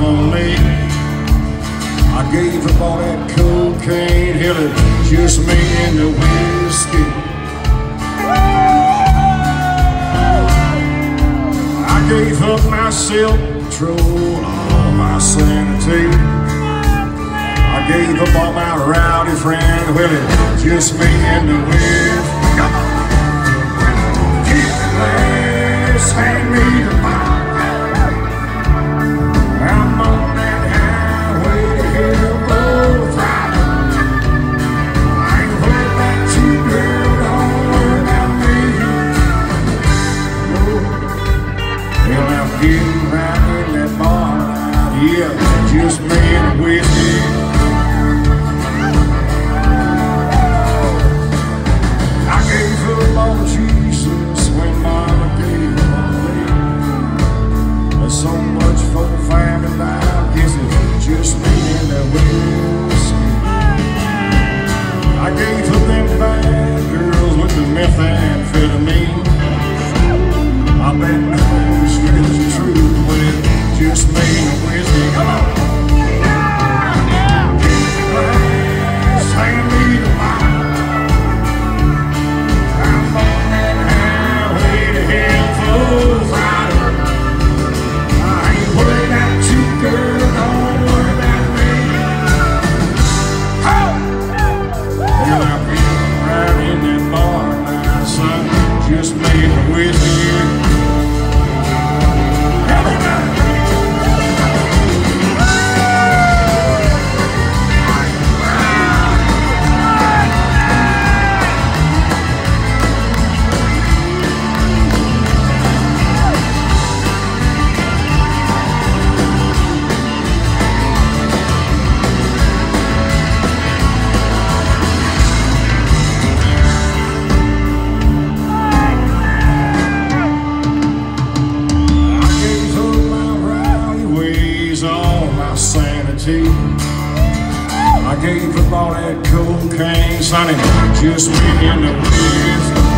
lemonade. I gave up all that cocaine, hell, it just me and the whiskey. I gave up my self-control, all my sanity. I gave up all my rowdy friends, well, it's just me and the whiskey. Come on! Keep the glass, hand me the bottle. I'm on that highway to hell, both riding. I ain't worried about you, girl, don't worry about me. No, hell, I'm getting right in that bar out here, just me and the whiskey. I gave up on Jesus when Mama gave up on me. There's so much for the family now, guess it's just me and that whiskey. I gave up them bad girls with the methamphetamine. I bet those is true when it's just me and the whiskey. Come on! Keep the glass, hand me the bottle. I'm on that highway to hell, full throttle. I ain't worried about you, girl, don't worry about me. Oh! Well, I've been right in that bar now, son, just me and the whiskey. I gave up all that cocaine, sonny, just me and the whiskey.